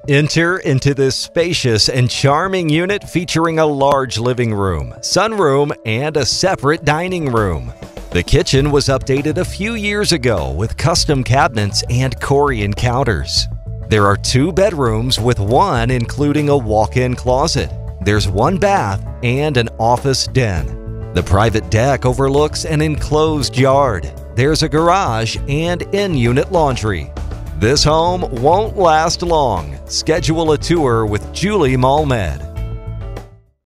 Enter into this spacious and charming unit featuring a large living room, sunroom, and a separate dining room. The kitchen was updated a few years ago with custom cabinets and Corian counters. There are 2 bedrooms with one including a walk-in closet. There's 1 bath and an office den. The private deck overlooks an enclosed yard. There's a garage and in-unit laundry. This home won't last long. Schedule a tour with Julie Malmed.